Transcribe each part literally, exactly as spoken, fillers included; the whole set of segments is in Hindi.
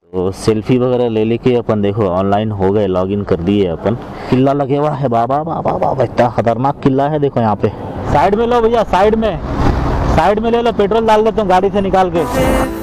तो सेल्फी वगैरह ले लेके अपन देखो ऑनलाइन हो गए, लॉगिन कर दिए अपन। किला लगे हुआ है बाबा बाबा बाबा, इतना खतरनाक किला है देखो यहाँ पे। साइड में लो भैया, साइड में साइड में ले लो, पेट्रोल डाल देता हूँ गाड़ी से निकाल के।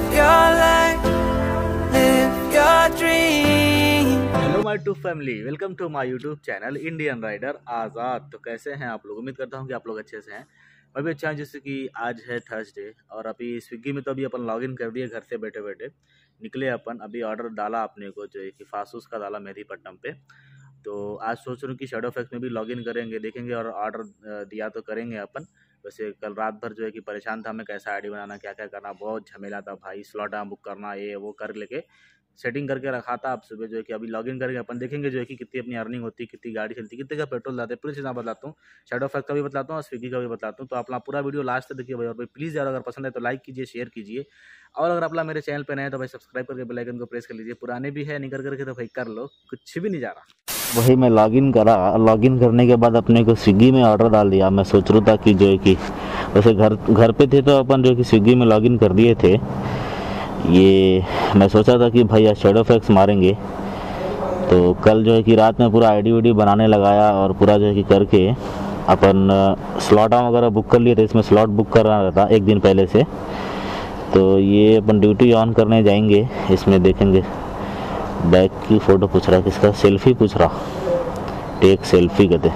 Hello my to family, welcome to my YouTube channel Indian rider Azad. तो कैसे हैं आप लोग? उम्मीद करता हूँ कि आप लोग अच्छे से हैं। मैं भी अच्छा हूँ। जैसे कि आज है थर्सडे और अभी स्विगी में तो अभी अपन लॉगिन कर दिए, घर से बैठे बैठे निकले अपन। अभी ऑर्डर डाला अपने को, जो है कि फासूस का डाला मेहदीपट्टनम पे। तो आज सोच रहा हूँ कि शैडो फैक्स में भी लॉगिन करेंगे, देखेंगे और ऑर्डर दिया तो करेंगे अपन। वैसे कल रात भर जो है कि परेशान था मैं, कैसा आईडी बनाना, क्या क्या करना, बहुत झमेला था भाई। स्लॉट बुक करना, ये वो कर लेके सेटिंग करके रखा था। अब सुबह जो है कि अभी लॉगिन करके अपन देखेंगे जो है कि कितनी अपनी अर्निंग होती है, कितनी गाड़ी चलती है, कितने का पेट्रोल जाते हैं, पूरी चीज़ें बताता हूँ। शैडो फैक्स का भी बताता हूँ और स्विगी का भी बताता हूँ। तो अपना पूरा वीडियो लास्ट तक देखिए भाई। और भाई प्लीज़ यार, अगर पसंद है तो लाइक कीजिए, शेयर कीजिए। और अगर आप मेरे चैनल पर नए हैं तो भाई सब्सक्राइब करके बेल आइकन को प्रेस कर लीजिए। पुराने भी है, नहीं कर करके तो भाई कर लो, कुछ भी नहीं जा रहा। वही मैं लॉगिन करा, लॉगिन करने के बाद अपने को स्विगी में ऑर्डर डाल दिया। मैं सोच रहा था कि जो है कि वैसे घर घर पे थे तो अपन जो है कि स्विगी में लॉगिन कर दिए थे। ये मैं सोचा था कि भाई आज शैडो फैक्स मारेंगे। तो कल जो है कि रात में पूरा आईडी वीडी बनाने लगाया और पूरा जो है कि करके अपन स्लॉट वगैरह बुक कर लिए थे। इसमें स्लॉट बुक करना रहता एक दिन पहले से। तो ये अपन ड्यूटी ऑन करने जाएंगे, इसमें देखेंगे। बैक की फ़ोटो पूछ रहा, किसका सेल्फी पूछ रहा, टेक सेल्फी कहते।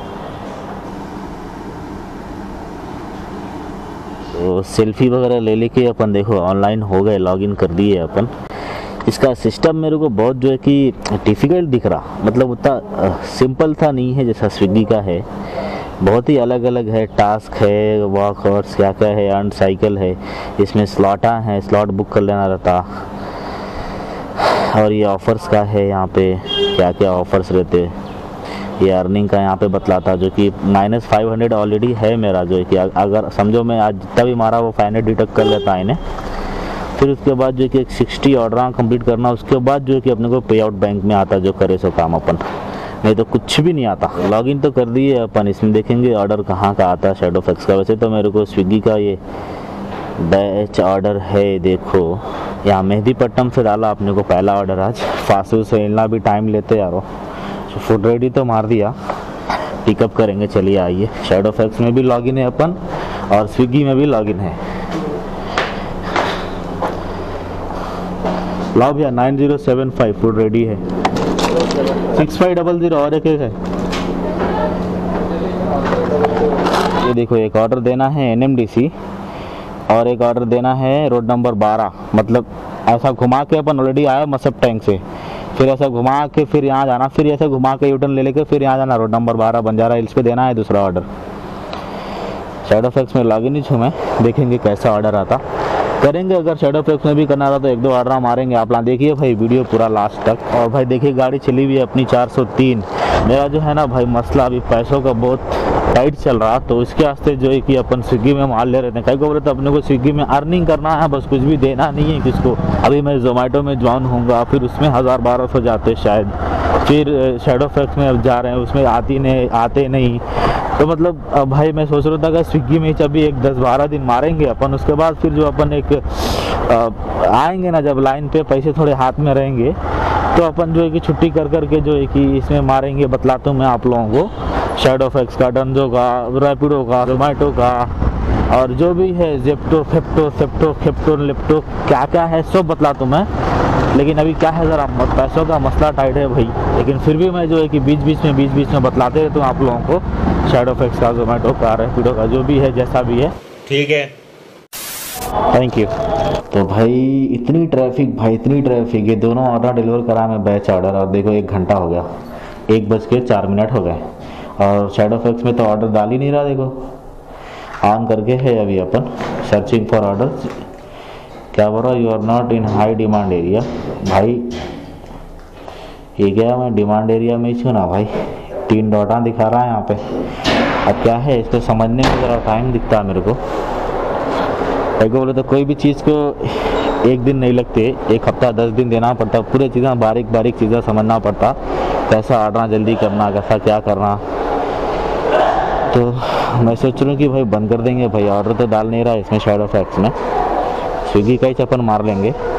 तो सेल्फी वगैरह ले लेके अपन देखो ऑनलाइन हो गए, लॉगिन कर दिए अपन। इसका सिस्टम मेरे को बहुत जो है कि डिफ़िकल्ट दिख रहा, मतलब उतना सिंपल था नहीं है जैसा स्विगी का है। बहुत ही अलग अलग है, टास्क है, वॉक हॉर्स क्या क्या है, अर्न साइकिल है, इसमें स्लॉटा है, स्लॉट बुक कर लेना रहता। और ये ऑफ़र्स का है, यहाँ पे क्या क्या ऑफ़र्स रहते। ये अर्निंग का यहाँ पे बतलाता, जो कि माइनस फाइव हंड्रेड ऑलरेडी है मेरा। जो है कि अगर समझो मैं आज जितना भी मारा वो फाइव हंड्रेड डिडक्ट कर लेता है इन्हें। फिर उसके बाद जो है कि एक सिक्सटी ऑर्डर कंप्लीट करना, उसके बाद जो है कि अपने को पे आउट बैंक में आता, जो करे सो काम अपन, नहीं तो कुछ भी नहीं आता। लॉगिन तो कर दिए अपन, इसमें देखेंगे ऑर्डर कहाँ का आता है शैडो फैक्स का। वैसे तो मेरे को स्विगी का ये बैच ऑर्डर है, देखो यहाँ मेहदीपट्टनम से डाला अपने को पहला ऑर्डर आज। फासूस से इतना भी टाइम लेते यारो। तो फुड रेडी तो मार दिया, पिकअप करेंगे। चलिए आइए, शैडो फैक्स में भी लॉगिन है अपन और स्विगी में भी लॉगिन है। लाओ भैया, nine zero seven five food ready है। सिक्स फाइव डबल जीरो और एक है। ये देखो, एक ऑर्डर देना है एन एम डी सी और एक ऑर्डर देना है रोड नंबर बारह। मतलब ऐसा घुमा के अपन ऑलरेडी आया मसब टैंक से, फिर ऐसा घुमा के फिर यहाँ जाना, फिर ऐसा घुमा के यूटर्न ले लेके फिर यहाँ जाना, रोड नंबर बारह बंजारा हिल्स पे देना है दूसरा ऑर्डर। शैडो फैक्स में लॉगिन ही छूँ मैं, देखेंगे कैसा ऑर्डर आता, करेंगे। अगर शैडो फैक्स में भी करना रहा तो एक दो ऑर्डर मारेंगे। आप लोग देखिए भाई वीडियो पूरा लास्ट तक। और भाई देखिए गाड़ी चली हुई है अपनी चार सौ तीन। मेरा जो है ना भाई मसला अभी पैसों का बहुत टाइट चल रहा, तो इसके वास्ते जो है कि अपन स्विगी में माल ले रहे थे। कई को बोले तो अपने को स्विगी में अर्निंग करना है, बस कुछ भी देना नहीं है किसको। अभी मैं जोमेटो में ज्वाइन होऊंगा, फिर उसमें हज़ार बारह सौ जाते शायद, फिर शैडो फैक्स में अब जा रहे हैं, उसमें आती नहीं आते नहीं। तो मतलब भाई मैं सोच रहा था कि स्विगी में अभी एक दस बारह दिन मारेंगे अपन, उसके बाद फिर जो अपन एक आ, आएंगे ना जब लाइन पे, पैसे थोड़े हाथ में रहेंगे तो अपन जो है कि छुट्टी कर करके जो है कि इसमें मारेंगे। बतलाता हूँ मैं आप लोगों को शैडो फैक्स का, डंजो का, रैपिडो का, जोमेटो का और जो भी है, जेप्टो फेप्टो सेप्टो खेप्टो लेप्टो क्या क्या है सब बतलाता हूँ मैं। लेकिन अभी क्या है, ज़रा पैसों का मसला टाइट है भाई। लेकिन फिर भी मैं जो है कि बीच बीच में बीच बीच में बतलाते रहता हूँ आप लोगों को शैडो फैक्स का, जोमेटो का, रैपिडो का, जो भी है जैसा भी है। ठीक है, थैंक यू। तो भाई इतनी ट्रैफिक, भाई इतनी ट्रैफिक। ये दोनों ऑर्डर डिलीवर करा मैं, बैच ऑर्डर, और देखो एक घंटा हो गया, एक बज के चार मिनट हो गए। और शैडो फैक्स में तो ऑर्डर डाल ही नहीं रहा, देखो ऑन करके है अभी अपन। सर्चिंग फॉर ऑर्डर, क्या बोल रहा, you are not in high demand area. भाई ये क्या, मैं डिमांड एरिया में ही छूँ ना भाई, तीन डॉटा दिखा रहा है यहाँ पे। अब क्या है, इसको समझने में ज़रा टाइम दिखता है मेरे को। कई को बोले तो कोई भी चीज़ को एक दिन नहीं लगते, एक हफ्ता दस दिन देना पड़ता, पूरे चीज़ें बारीक बारीक चीज़ें समझना पड़ता, कैसा ऑर्डर जल्दी करना, कैसा क्या करना। तो मैं सोच रहा हूँ कि भाई बंद कर देंगे भाई, ऑर्डर तो डाल नहीं रहा इसमें शैडो फैक्स में। स्विगी का ही चपन मार लेंगे,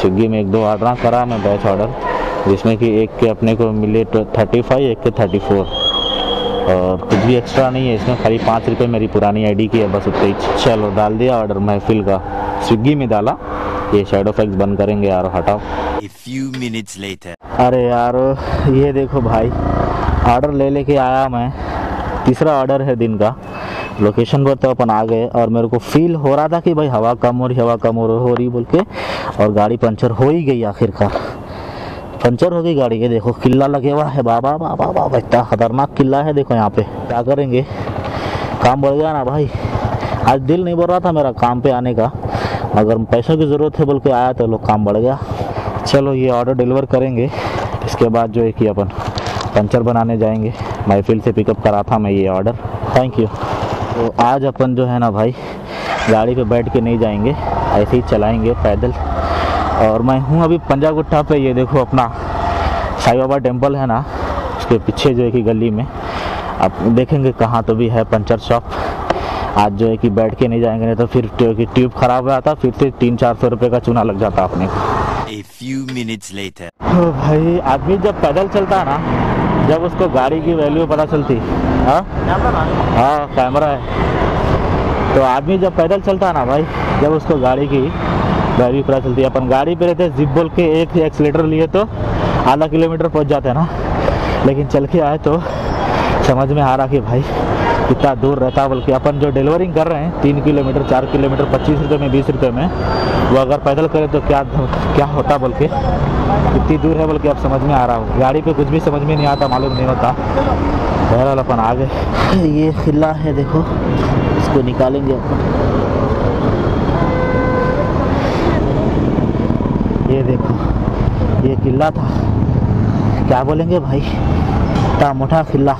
स्विगी में एक दो ऑर्डर करा मैं बैच ऑर्डर, जिसमें कि एक के अपने को मिले थर्टी फाइव, एक के थर्टी फोर, और कुछ भी एक्स्ट्रा नहीं है इसमें, खाली पाँच रुपये मेरी पुरानी आईडी की है बस उतने ही। चलो डाल दिया ऑर्डर महफिल का, स्विगी में डाला। ये शैडो इफेक्ट्स बंद करेंगे यार, हटाओ। A few minutes later. अरे यार ये देखो भाई, ऑर्डर ले लेके आया मैं, तीसरा ऑर्डर है दिन का। लोकेशन पर तो अपन आ गए और मेरे को फील हो रहा था कि भाई हवा कम हो रही, हवा कम हो रही हो रही बोल के, और गाड़ी पंचर हो ही गई आखिरकार। पंचर हो गई गाड़ी। ये देखो किला लगे हुआ है, बाबा बाबा बाबा इतना खतरनाक किला है। देखो यहाँ पे क्या करेंगे, काम बढ़ गया ना भाई। आज दिल नहीं बोल रहा था मेरा काम पे आने का, अगर पैसों की ज़रूरत है बोल के आया तो लोग काम बढ़ गया। चलो ये ऑर्डर डिलीवर करेंगे, इसके बाद जो है कि अपन पंचर बनाने जाएंगे। महफिल से पिकअप करा था मैं ये ऑर्डर, थैंक यू। तो आज अपन जो है ना भाई गाड़ी पे बैठ के नहीं जाएंगे, ऐसे ही चलाएंगे पैदल। और मैं हूँ अभी पंजागुट्टा पे। ये देखो अपना साईं बाबा टेम्पल है ना, उसके पीछे जो है कि गली में आप देखेंगे कहाँ तो भी है पंचर शॉप। आज जो है कि बैठ के नहीं जाएंगे, नहीं तो फिर कि ट्यूब खराब हो जाता, फिर से तीन चार सौ रुपये का चूना लग जाता अपने को। A few minutes later. ओ भाई, आदमी जब पैदल चलता है ना, जब उसको गाड़ी की वैल्यू पता चलती। हाँ हाँ कैमरा है। तो आदमी जब पैदल चलता है ना भाई, जब उसको गाड़ी की वैल्यू पता चलती है। अपन गाड़ी पे रहते जिप बोल के एक एक्सीलेटर लिए तो आधा किलोमीटर पहुंच जाते हैं ना, लेकिन चल के आए तो समझ में आ रहा कि भाई कितना दूर रहता है। बल्कि अपन जो डिलीवरिंग कर रहे हैं तीन किलोमीटर चार किलोमीटर पच्चीस रुपये में बीस रुपये में, वो अगर पैदल करें तो क्या क्या होता बोल के, कितनी दूर है बोल के अब समझ में आ रहा हो। गाड़ी पे कुछ भी समझ में नहीं आता, मालूम नहीं होता। बहरहाल अपन आ गए। ये किला है देखो, इसको निकालेंगे अपन। ये देखो ये किला था, क्या बोलेंगे भाई, इतना मोटा किला।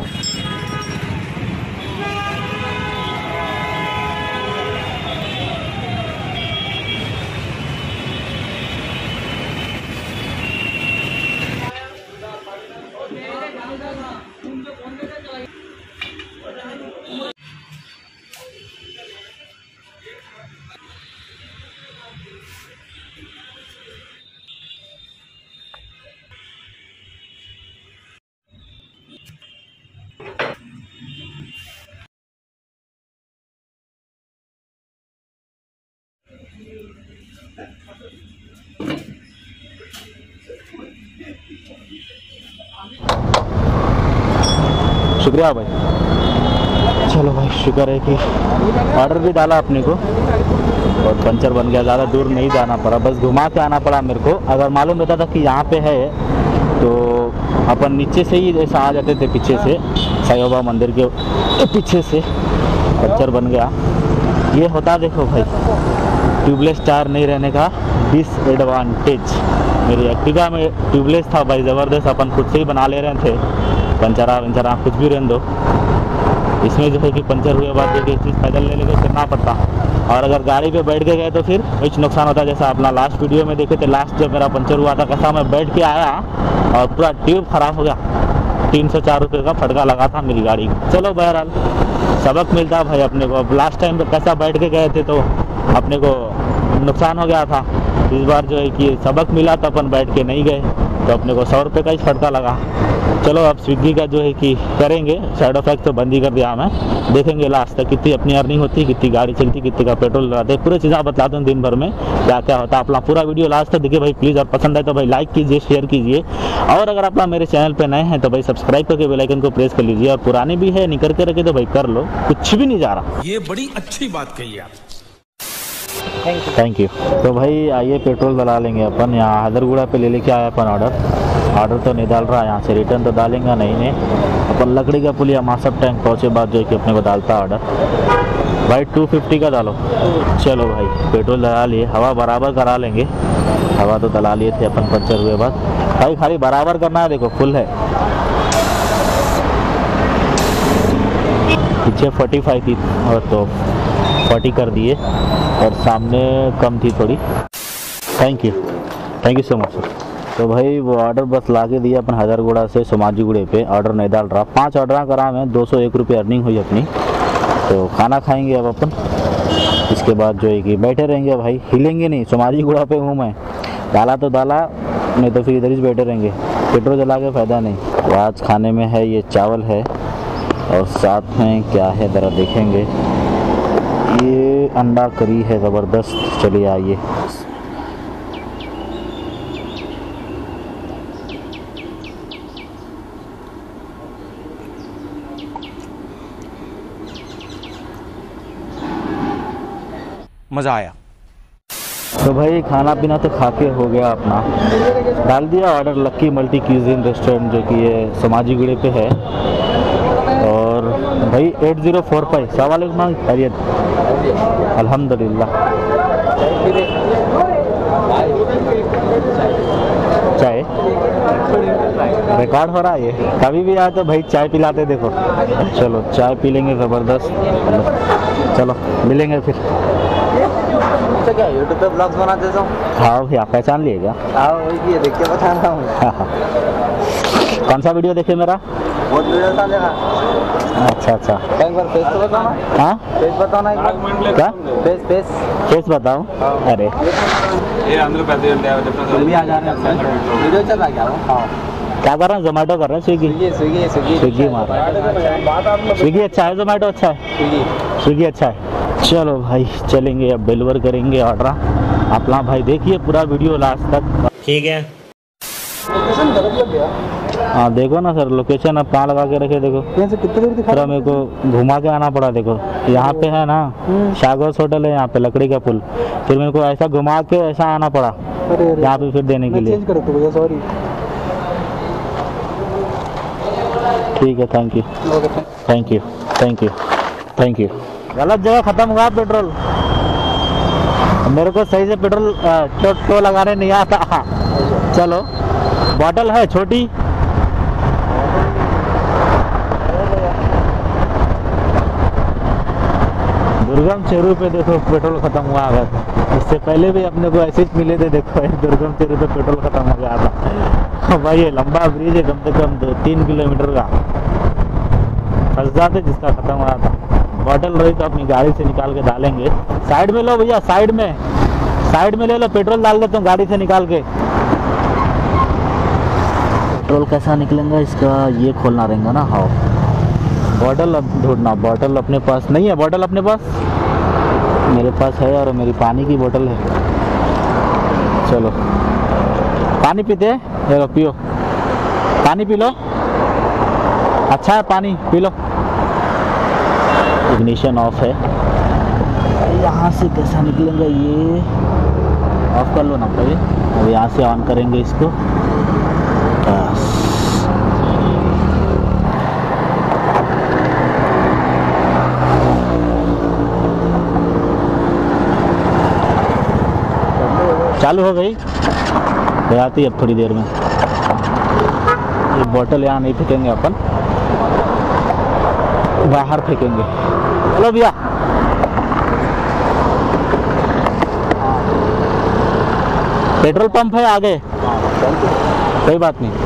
शुक्रिया भाई। चलो भाई शुक्र है कि ऑर्डर भी डाला अपने को और पंचर बन गया। ज़्यादा दूर नहीं जाना पड़ा, बस घुमा के आना पड़ा मेरे को। अगर मालूम रहता था कि यहाँ पे है तो अपन नीचे से ही ऐसा आ जाते थे, पीछे से साईं बाबा मंदिर के पीछे से। पंचर बन गया। ये होता देखो भाई ट्यूबलेस टायर नहीं रहने का डिसएडवांटेज। मेरी एक्टिवा में ट्यूबलेस था भाई, ज़बरदस्त, अपन खुद से ही बना ले रहे थे पंचरा वंचरा कुछ भी रहने दो। इसमें जो है कि पंचर हुए बाद देखिए चीज़ पैदल ले लेके चलना पड़ता, और अगर गाड़ी पे बैठ के गए तो फिर कुछ नुकसान होता है। जैसा अपना लास्ट वीडियो में देखे थे, लास्ट जब मेरा पंचर हुआ था कैसा मैं बैठ के आया और पूरा ट्यूब खराब हो गया। तीन सौ चार रुपये का फटका लगा था मेरी गाड़ी को। चलो बहरहाल सबक मिलता भाई अपने को। अब लास्ट टाइम कैसा बैठ के गए थे तो अपने को नुकसान हो गया था। इस बार जो है कि सबक मिला तो अपन बैठ के नहीं गए, तो अपने को सौ रुपये का ही फटका लगा। चलो अब स्विगी का जो है कि करेंगे, शैडो इफेक्ट तो बंद ही कर दिया मैं। देखेंगे लास्ट तक कितनी अपनी अर्निंग होती है, कितनी गाड़ी चलती, कितनी का पेट्रोल लगाते, पूरी चीज़ें बता दूँ दिन भर में क्या क्या होता है। अपना पूरा वीडियो लास्ट तक देखिए भाई प्लीज़, और पसंद आए तो भाई लाइक कीजिए, शेयर कीजिए, और अगर अपना मेरे चैनल पे नए हैं तो भाई सब्सक्राइब करके बेल आइकन को प्रेस कर लीजिए। और पुराने भी है नहीं करके रखे तो भाई कर लो, कुछ भी नहीं जा रहा। ये बड़ी अच्छी बात कही आप। Thank you. तो भाई आइए पेट्रोल डला लेंगे अपन। यहाँ हैदरगुड़ा पे ले लेके आया अपन ऑर्डर। ऑर्डर तो नहीं डाल रहा, यहाँ से रिटर्न तो डालेंगे नहीं नहीं अपन। लकड़ी का पुलिया मासप टैंक पहुँचे बाद जो है कि अपने को डालता ऑर्डर। भाई टू फिफ्टी का डालो। चलो भाई पेट्रोल डला लिए, हवा बराबर करा लेंगे। हवा तो डला लिए थे अपन पंचर हुए बाद। भाई खाली बराबर करना है, देखो फुल है। पीछे फोर्टी फाइव थी और तो फोर्टी कर दिए, और सामने कम थी थोड़ी। Thank you thank you so much. तो भाई वो ऑर्डर बस ला के दिया अपन हैदरगुड़ा से सोमाजीगुड़े पे। ऑर्डर नहीं डाल रहा, पांच ऑर्डर करा मैं, दो सौ एक रुपये अर्निंग हुई अपनी। तो खाना खाएंगे अब अपन, इसके बाद जो है कि बैठे रहेंगे भाई, हिलेंगे नहीं। सोमाजीगुड़ा पे हूँ मैं, डाला तो डाला, नहीं तो फिर इधर ही बैठे रहेंगे, पेट्रोल जला के फ़ायदा नहीं। तो आज खाने में है ये चावल है और साथ में क्या है ज़रा देखेंगे, ये अंडा करी है ज़बरदस्त। चलिए आइए। मजा आया। तो भाई खाना पीना तो खा के हो गया अपना, डाल दिया order lucky multi cuisine restaurant जो कि ये समाजी गुड़े पे है। और भाई एट ज़ीरो फोर फाइव सवालेकुम खैरियत, अल्हम्दुलिल्लाह। चाय रिकॉर्ड हो रहा है ये, कभी भी आए तो भाई चाय पिलाते देखो। चलो चाय पी लेंगे ज़बरदस्त। चलो मिलेंगे फिर। तो क्या यूट्यूब पे ब्लॉग्स बनाते हो? हाँ भैया पहचान लिए क्या? हाँ वही ये देख के बता रहा हूँ। कौन सा वीडियो देखे मेरा? बहुत वीडियो डालेगा। अच्छा अच्छा, एक बार फेस तो बताओ ना। हाँ फेस बताओ ना एक बार। क्या फेस फेस फेस बताऊँ? अरे तुम भी आ जा रहे हैं, वीडियो चल रहा क्या वो? हाँ क्या कर रहे हैं? जोमेटो कर रहे हैं? Swiggy Swiggy Swiggy Swiggy Swiggy मार स्विगी अच्छा है, जोमेटो अच्छा है? स्विगी स्विगी अच्छा है। चलो भाई चलेंगे, अब डिलीवर करेंगे ऑर्डर। अपना भाई देखिए पूरा वीडियो लास्ट तक। ठीक है। लोकेशन गलत लग गया। हाँ देखो ना सर, लोकेशन अब कहाँ लगा के रखे देखो, यहाँ से कितनी दूर दिखा पूरा मेरे को घुमा के आना पड़ा। देखो यहाँ पे है ना शागोस होटल है, यहाँ पे लकड़ी का पुल, फिर मेरे को ऐसा घुमा के ऐसा आना पड़ा अरे अरे यहाँ पे फिर देने के लिए। चेंज करो तो भैया, सॉरी। ठीक है, thank you thank you thank you thank you. गलत जगह ख़त्म हुआ पेट्रोल, मेरे को सही से पेट्रोल तो, तो लगाने नहीं आता। हाँ चलो, बॉटल है छोटी, दुर्गम चेरू पे देखो पेट्रोल ख़त्म हुआ। अगर इससे पहले भी अपने को ऐसे ही मिले थे, देखो दुर्गम चेरू पे पेट्रोल ख़त्म हो गया था। भाई ये लंबा ब्रिज है, कम से कम दो तीन किलोमीटर का, फंस जाते जिसका ख़त्म हुआ था। बॉटल रही तो अपनी गाड़ी से निकाल के डालेंगे। साइड में लो भैया, साइड में साइड में ले लो, पेट्रोल डाल देता हूँ गाड़ी से निकाल के। पेट्रोल कैसा निकलेगा इसका, ये खोलना रहेगा ना। हाँ बॉटल अब ढूंढना, बॉटल अपने पास नहीं है। बॉटल अपने पास, मेरे पास है और मेरी पानी की बोतल है। चलो पानी पीते हैं, ये लो पियो, पानी पी लो, अच्छा है पानी पी लो। इग्निशन ऑफ है, यहाँ से कैसा निकलेगा ये, ऑफ कर लो ना भाई। अब यहाँ से ऑन करेंगे इसको, बस चालू हो गई, हो आती है अब थोड़ी देर में। ये बोतल यहाँ नहीं फेंकेंगे अपन, बाहर फेंकेंगे। चलो भैया, पेट्रोल पंप है आगे, कोई बात नहीं।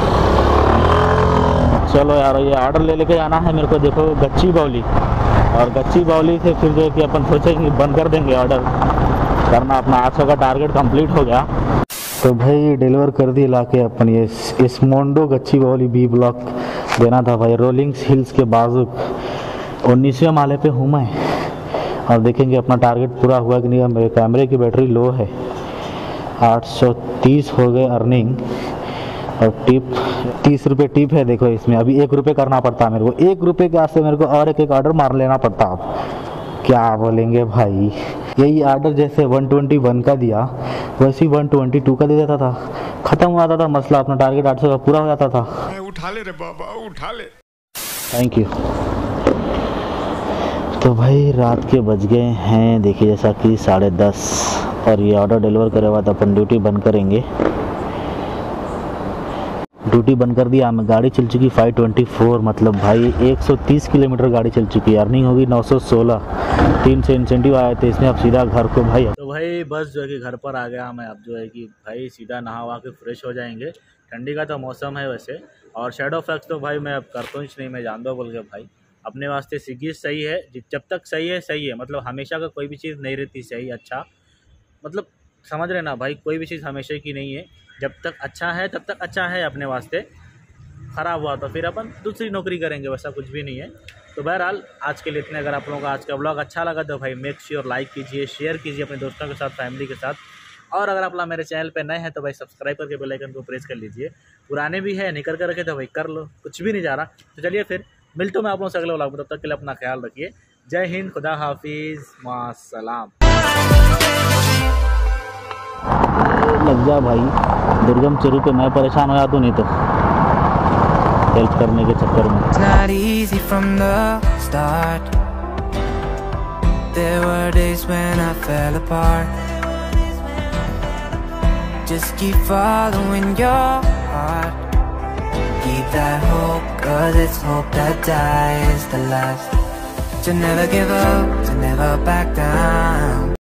चलो यार, ये ऑर्डर ले लेके जाना है मेरे को, देखो गच्ची बावली, और गच्ची बावली से फिर जो है कि अपन सोचेंगे बंद कर देंगे ऑर्डर करना अपना। आठ सौ का टारगेट कंप्लीट हो गया। तो भाई डिलीवर कर दी ला के अपन ये स्मोंडो गच्ची बावली बी ब्लॉक देना था भाई, रोलिंग हिल्स के बाजू। उन्नीसवें माले पे हूँ मैं, और देखेंगे अपना टारगेट पूरा हुआ कि नहीं। मेरे कैमरे की बैटरी लो है, आठ सौ तीस हो गए अर्निंग, और टिप तीस रुपये टिप है। देखो इसमें अभी एक रुपये करना पड़ता है मेरे को, एक रुपये के वास्ते मेरे को और एक एक ऑर्डर मार लेना पड़ता। अब क्या बोलेंगे भाई, यही ऑर्डर जैसे वन ट्वेंटी वन का दिया वैसे ही वन ट्वेंटी टू का दे देता था, ख़त्म हो जाता था मसला, अपना टारगेट आठ सौ का पूरा हो जाता था। उठा ले रे बाबा, उठा ले। Thank you. तो भाई रात के बज गए हैं देखिए जैसा कि साढ़े दस, और ये ऑर्डर डिलीवर करे बाद अपन ड्यूटी बंद करेंगे। ड्यूटी बंद कर दिया, हमें गाड़ी चल चुकी फाइव ट्वेंटी फोर, मतलब भाई एक सौ तीस किलोमीटर गाड़ी चल चुकी है। अर्निंग होगी नौ सौ सोलह, तीन से इंसेंटिव आए थे इसमें। अब सीधा घर को भाई, तो भाई बस जो है कि घर पर आ गया मैं। अब जो है कि भाई सीधा नहा वहा के फ्रेश हो जाएंगे। ठंडी का तो मौसम है वैसे, और शेडो फैक्स तो भाई मैं अब करता हूँ नहीं, मैं जान दो बोल के भाई अपने वास्ते स्विगी सही है। जब तक सही है सही है, मतलब हमेशा का कोई भी चीज़ नहीं रहती सही। अच्छा मतलब समझ रहे ना भाई, कोई भी चीज़ हमेशा की नहीं है। जब तक अच्छा है तब तक अच्छा है अपने वास्ते, ख़राब हुआ तो फिर अपन दूसरी नौकरी करेंगे, वैसा कुछ भी नहीं है। तो बहरहाल आज के लिए इतने। अगर आप लोगों का आज का ब्लॉग अच्छा लगा तो भाई मेक श्योर लाइक कीजिए, शेयर कीजिए अपने दोस्तों के साथ, फैमिली के साथ। और अगर आप लोग मेरे चैनल पे नए हैं तो भाई सब्सक्राइब करके बेल आइकन को प्रेस कर लीजिए। पुराने भी है, नहीं कर कर रखे तो भाई कर लो, कुछ भी नहीं जा रहा। तो चलिए फिर मिलता हूँ मैं आप लोगों से अगले व्लॉग में, तब तक के लिए अपना ख्याल रखिए। जय हिंद, खुदा हाफिज़, मास्सलाम। लग जा भाई, दुर्गम चोरी पे मैं परेशान हो या तो नहीं तो हेल्प करने के चक्कर में। It's not easy from the start. There were days when I fell apart. Just keep following your heart. Keep that hope, 'cause it's hope that dies the last. To never give up, to never back down.